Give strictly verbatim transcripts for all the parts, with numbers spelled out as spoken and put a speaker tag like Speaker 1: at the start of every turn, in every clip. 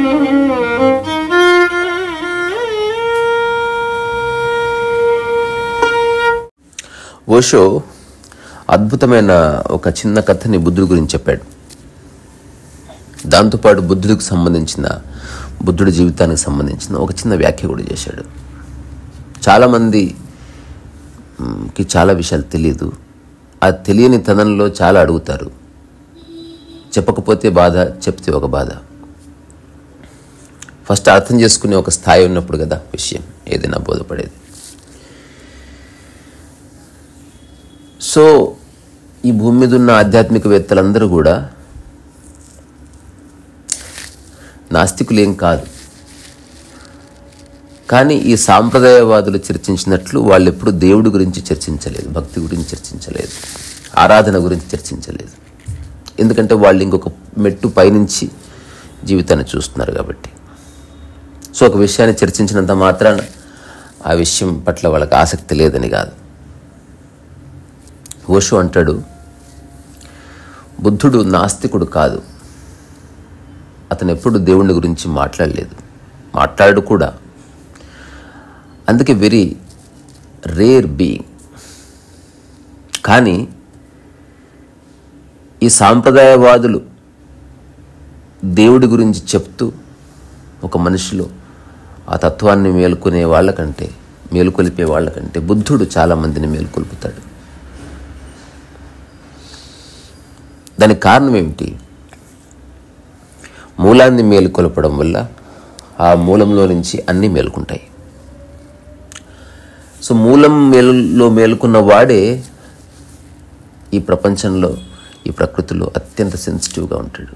Speaker 1: ఓషో అద్భుతమైన ఒక చిన్న కథని బుద్ధుడి గురించి చెప్పాడు. దాంతోపాటు బుద్ధుడికి సంబంధించిన బుద్ధుడి జీవితానికి సంబంధించిన ఒక చిన్న వ్యాఖ్య కూడా చేశాడు. చాలామందికి చాలా విషయాలు తెలియదు. ఆ తెలియని తనంలో చాలా అడుగుతారు. చెప్పకపోతే బాధ, చెప్తే ఒక బాధ. ఫస్ట్ అర్థం చేసుకునే ఒక స్థాయి ఉన్నప్పుడు కదా విషయం ఏదైనా బోధపడేది. సో ఈ భూమి మీద ఉన్న ఆధ్యాత్మికవేత్తలందరూ కూడా నాస్తికులేం కాదు. కానీ ఈ సాంప్రదాయవాదులు చర్చించినట్లు వాళ్ళు ఎప్పుడు దేవుడి గురించి చర్చించలేదు, భక్తి గురించి చర్చించలేదు, ఆరాధన గురించి చర్చించలేదు. ఎందుకంటే వాళ్ళు ఇంకొక మెట్టు పైనుంచి జీవితాన్ని చూస్తున్నారు కాబట్టి. సో ఒక విషయాన్ని చర్చించినంత మాత్రాన ఆ విషయం పట్ల వాళ్ళకి ఆసక్తి లేదని కాదు. ఓషో అంటాడు, బుద్ధుడు నాస్తికుడు కాదు. అతను ఎప్పుడు దేవుని గురించి మాట్లాడలేదు, మాట్లాడు కూడా. అందుకే వెరీ రేర్ బీయింగ్. కానీ ఈ సాంప్రదాయవాదులు దేవుడి గురించి చెప్తూ ఒక మనిషిలో ఆ తత్వాన్ని మేలుకునే వాళ్ళకంటే, మేలుకొలిపే వాళ్ళకంటే బుద్ధుడు చాలామందిని మేలుకొల్పుతాడు. దానికి కారణం ఏమిటి? మూలాన్ని మేలుకొలపడం వల్ల ఆ మూలంలో నుంచి అన్నీ మేలుకుంటాయి. సో మూలం మేలులో మేలుకున్న వాడే ఈ ప్రపంచంలో, ఈ ప్రకృతిలో అత్యంత సెన్సిటివ్గా ఉంటాడు.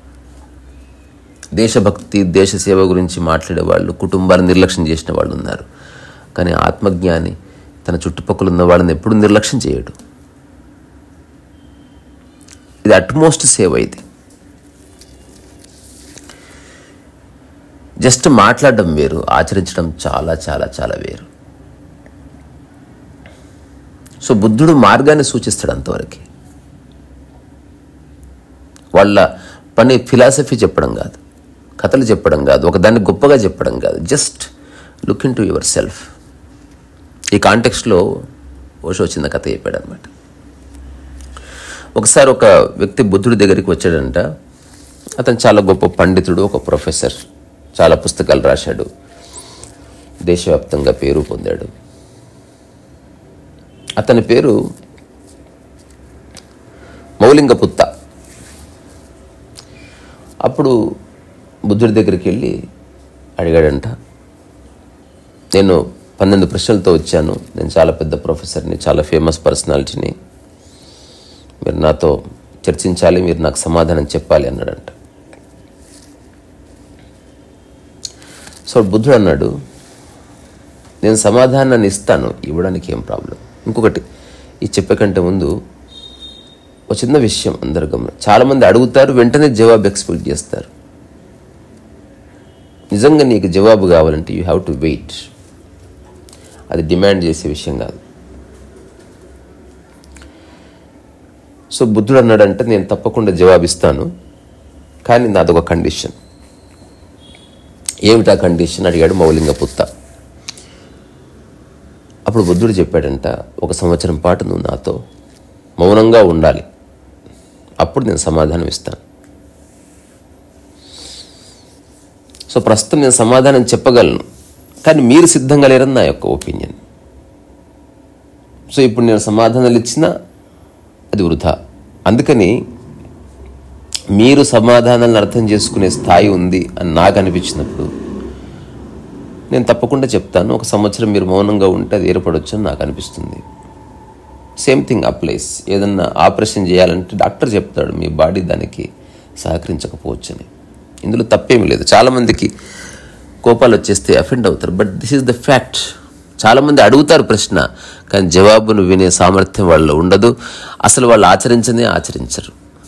Speaker 1: దేశభక్తి, దేశ సేవ గురించి మాట్లాడే వాళ్ళు కుటుంబాన్ని నిర్లక్ష్యం చేసిన వాళ్ళు ఉన్నారు. కానీ ఆత్మజ్ఞాని తన చుట్టుపక్కల ఉన్న వాళ్ళని ఎప్పుడు నిర్లక్ష్యం చేయడు. ఇది అట్మోస్ట్ సేవ. ఇది జస్ట్ మాట్లాడడం వేరు, ఆచరించడం చాలా చాలా చాలా వేరు. సో బుద్ధుడు మార్గాన్ని సూచిస్తాడు అంతవరకు. వాళ్ళ పని ఫిలాసఫీ చెప్పడం కాదు, కథలు చెప్పడం కాదు, ఒకదాన్ని గొప్పగా చెప్పడం కాదు. Just look into yourself. ఈ కాంటెక్స్ట్లో ఓషో చిన్న కథ చెప్పాడు అనమాట. ఒకసారి ఒక వ్యక్తి బుద్ధుడి దగ్గరికి వచ్చాడంట. అతను చాలా గొప్ప పండితుడు, ఒక ప్రొఫెసర్, చాలా పుస్తకాలు రాశాడు, దేశవ్యాప్తంగా పేరు పొందాడు. అతని పేరు మౌలింగపుత్త. అప్పుడు బుద్ధుడి దగ్గరికి వెళ్ళి అడిగాడంట, నేను పన్నెండు ప్రశ్నలతో వచ్చాను, నేను చాలా పెద్ద ప్రొఫెసర్ని, చాలా ఫేమస్ పర్సనాలిటీని, మీరు నాతో చర్చించాలి, మీరు నాకు సమాధానం చెప్పాలి అన్నాడంట. సో బుద్ధుడు అన్నాడు, నేను సమాధానాన్ని ఇస్తాను, ఇవ్వడానికి ఏం ప్రాబ్లం. ఇంకొకటి ఈ చెప్పే కంటే ముందు ఒక చిన్న విషయం అందరు గమనం. చాలామంది అడుగుతారు, వెంటనే జవాబు ఎక్స్పెక్ట్ చేస్తారు. నిజంగా నీకు జవాబు కావాలంటే యూ హ్యావ్ టు వెయిట్. అది డిమాండ్ చేసే విషయం కాదు. సో బుద్ధుడు అన్నాడంటే, నేను తప్పకుండా జవాబిస్తాను, కానీ నాదొక కండిషన్. ఏమిటా కండిషన్ అడిగాడు మౌలింగపుత్త. అప్పుడు బుద్ధుడు చెప్పాడంట, ఒక సంవత్సరం పాటు నువ్వు నాతో మౌనంగా ఉండాలి, అప్పుడు నేను సమాధానం ఇస్తాను. సో ప్రస్తుతం నేను సమాధానం చెప్పగలను, కానీ మీరు సిద్ధంగా లేరని నా యొక్క ఒపీనియన్. సో ఇప్పుడు నేను సమాధానాలు ఇచ్చినా అది వృధా. అందుకని మీరు సమాధానాలను అర్థం చేసుకునే స్థాయి ఉంది అని నాకు అనిపించినప్పుడు నేను తప్పకుండా చెప్తాను. ఒక సంవత్సరం మీరు మౌనంగా ఉంటే అది ఏర్పడవచ్చు అని నాకు అనిపిస్తుంది. Same thing applies. ఏదన్నా ఆపరేషన్ చేయాలంటే డాక్టర్ చెప్తాడు, మీ బాడీ దానికి సహకరించకపోవచ్చు అని. ఇందులో తప్పేమీ లేదు. చాలామందికి కోపాలు వచ్చేస్తే అఫెండ్ అవుతారు, but this is the fact. చాలామంది అడుగుతారు ప్రశ్న, కానీ జవాబును వినే సామర్థ్యం వాళ్ళలో ఉండదు. అసలు వాళ్ళు ఆచరించనే ఆచరించరు.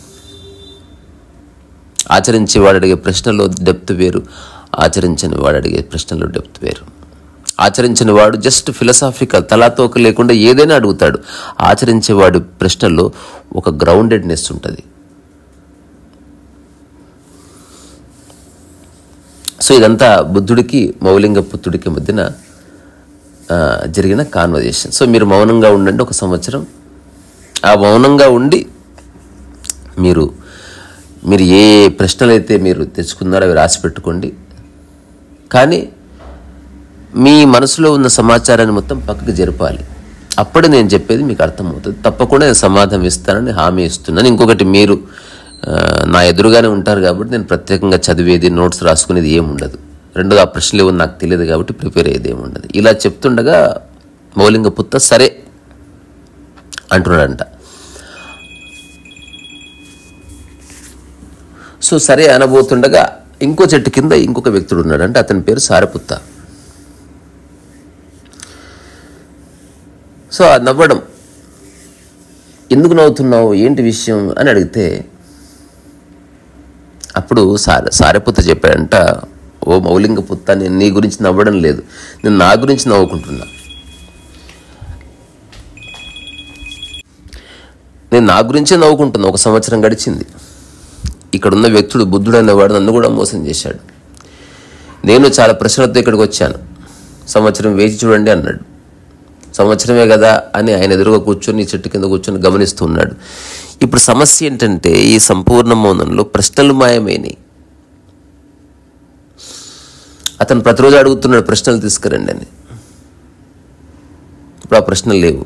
Speaker 1: ఆచరించే వాడు అడిగే ప్రశ్నలో డెప్త్ వేరు, ఆచరించని వాడు అడిగే ప్రశ్నలో డెప్త్ వేరు. ఆచరించిన వాడు జస్ట్ ఫిలసాఫికల్, తలాతోక లేకుండా ఏదైనా అడుగుతాడు. ఆచరించేవాడి ప్రశ్నలో ఒక గ్రౌండెడ్నెస్ ఉంటుంది. సో ఇదంతా బుద్ధుడికి మౌలింగ పుత్రుడికి మధ్యన జరిగిన కాన్వర్జేషన్. సో మీరు మౌనంగా ఉండండి ఒక సంవత్సరం. ఆ మౌనంగా ఉండి మీరు మీరు ఏ ప్రశ్నలు అయితే మీరు తెచ్చుకున్నారో అవి రాసి పెట్టుకోండి. కానీ మీ మనసులో ఉన్న సమాచారాన్ని మొత్తం పక్కకు జరపాలి. అప్పుడే నేను చెప్పేది మీకు అర్థమవుతుంది. తప్పకుండా నేను సమాధానం ఇస్తానని హామీ ఇస్తున్నాను. ఇంకొకటి, మీరు నా ఎదురుగానే ఉంటారు కాబట్టి నేను ప్రత్యేకంగా చదివేది, నోట్స్ రాసుకునేది ఏముండదు. రెండోది, ఆ ప్రశ్నలు ఏమో నాకు తెలియదు కాబట్టి ప్రిపేర్ అయ్యేది ఏముండదు. ఇలా చెప్తుండగా మౌలింగ పుత్త సరే అంటున్నాడంట. సో సరే అనబోతుండగా ఇంకో చెట్టు కింద ఇంకొక వ్యక్తుడు ఉన్నాడంటే అతని పేరు సారిపుత్త. సో ఆ నవ్వడం, ఎందుకు నవ్వుతున్నావు, ఏంటి విషయం అని అడిగితే అప్పుడు సారె సారిపుత్త చెప్పాడంట, ఓ మౌలింగ పుత్త, నేను నీ గురించి నవ్వడం లేదు, నేను నా గురించి నవ్వుకుంటున్నా. నేను నా గురించే నవ్వుకుంటున్నా. ఒక సంవత్సరం గడిచింది. ఇక్కడున్న వ్యక్తుడు బుద్ధుడు అనేవాడు నన్ను కూడా మోసం చేశాడు. నేను చాలా ప్రశ్నలతో ఇక్కడికి వచ్చాను. సంవత్సరం వేచి చూడండి అన్నాడు. సంవత్సరమే కదా అని ఆయన ఎదురుగా కూర్చొని చెట్టు కింద కూర్చొని గమనిస్తూ ఉన్నాడు. ఇప్పుడు సమస్య ఏంటంటే ఈ సంపూర్ణ మౌనంలో ప్రశ్నలు మాయమైనవి. అతను ప్రతిరోజు అడుగుతున్నాడు, ప్రశ్నలు తీసుకురండి అని. ఇప్పుడు ఆ ప్రశ్నలు లేవు.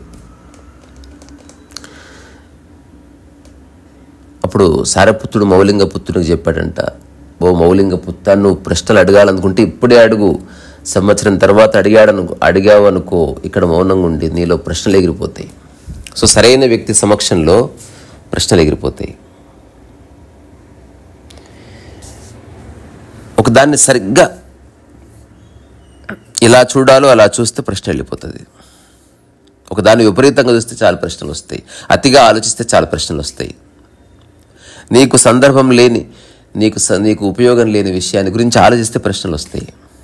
Speaker 1: అప్పుడు సారపుత్రుడు మౌలింగ పుత్రుడికి చెప్పాడంట, ఓ మౌలింగ పుత్త, నువ్వు ప్రశ్నలు అడగాలనుకుంటే ఇప్పుడే అడుగు. సంవత్సరం తర్వాత అడిగాడను అడిగావు అనుకో, ఇక్కడ మౌనంగా ఉండి నీలో ప్రశ్నలు ఎగిరిపోతాయి. సో సరైన వ్యక్తి సమక్షంలో ప్రశ్నలు ఎగిరిపోతాయి. ఒకదాన్ని సరిగ్గా ఇలా చూడాలో అలా చూస్తే ప్రశ్న వెళ్ళిపోతుంది. ఒకదాన్ని విపరీతంగా చూస్తే చాలా ప్రశ్నలు వస్తాయి. అతిగా ఆలోచిస్తే చాలా ప్రశ్నలు వస్తాయి. నీకు సందర్భం లేని, నీకు నీకు ఉపయోగం లేని విషయాన్ని గురించి ఆలోచిస్తే ప్రశ్నలు వస్తాయి.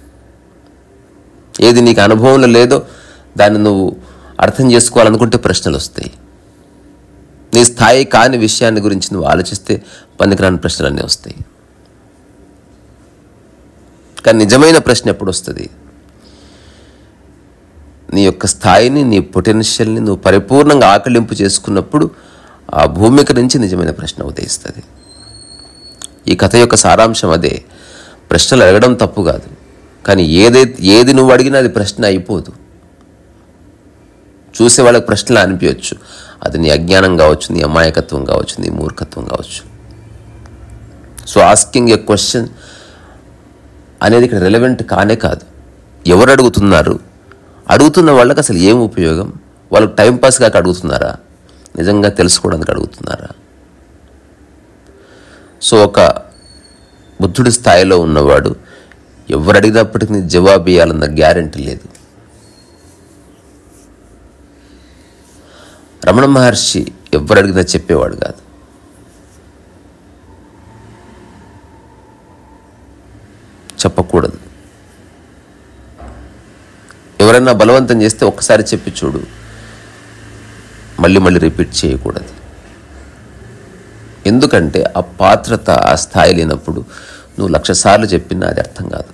Speaker 1: ఏది నీకు అనుభవంలో లేదో దాన్ని నువ్వు అర్థం చేసుకోవాలనుకుంటే ప్రశ్నలు వస్తాయి. నీ స్థాయి కాని విషయాన్ని గురించి నువ్వు ఆలోచిస్తే పనికిరాని ప్రశ్నలన్నీ వస్తాయి. కానీ నిజమైన ప్రశ్న ఎప్పుడు వస్తుంది? నీ యొక్క స్థాయిని, నీ పొటెన్షియల్ని నువ్వు పరిపూర్ణంగా ఆకలింపు చేసుకున్నప్పుడు ఆ భూమిక నుంచి నిజమైన ప్రశ్న ఉదయిస్తుంది. ఈ కథ యొక్క సారాంశం అదే. ప్రశ్నలు అడగడం తప్పు కాదు, కానీ ఏదైతే ఏది నువ్వు అడిగినా అది ప్రశ్న అయిపోదు. చూసే వాళ్ళకి ప్రశ్నలు అనిపించవచ్చు. అది నీ అజ్ఞానం కావచ్చు, నీ అమాయకత్వం కావచ్చు, నీ మూర్ఖత్వం కావచ్చు. సో ఆస్కింగ్ ఎ క్వశ్చన్ అనేది ఇక్కడ రెలవెంట్ కానే కాదు. ఎవరు అడుగుతున్నారు, అడుగుతున్న వాళ్ళకి అసలు ఏం ఉపయోగం, వాళ్ళకి టైంపాస్ కాక అడుగుతున్నారా, నిజంగా తెలుసుకోవడానికి అడుగుతున్నారా? సో ఒక బుద్ధుడి స్థాయిలో ఉన్నవాడు ఎవరు అడిగినప్పటికీ జవాబు ఇవ్వాలన్న గ్యారెంటీ లేదు. రమణ మహర్షి ఎవరు అడిగినా చెప్పేవాడు కాదు. చెప్పకూడదు. ఎవరైనా బలవంతం చేస్తే ఒక్కసారి చెప్పి చూడు, మళ్ళీ మళ్ళీ రిపీట్ చేయకూడదు. ఎందుకంటే ఆ పాత్రత, ఆ స్థాయి లేనప్పుడు నువ్వు లక్ష సార్లు చెప్పినా అది అర్థం కాదు.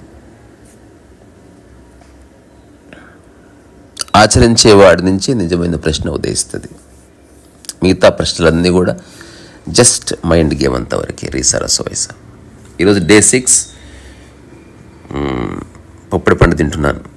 Speaker 1: ఆచరించేవాడి నుంచి నిజమైన ప్రశ్న ఉదయిస్తుంది. మిగతా ప్రశ్నలన్నీ కూడా జస్ట్ మైండ్ గేమ్ అంతవరకే, రీసరస్ వయస. ఈరోజు డే సిక్స్, పొప్పడి పండు తింటున్నాను.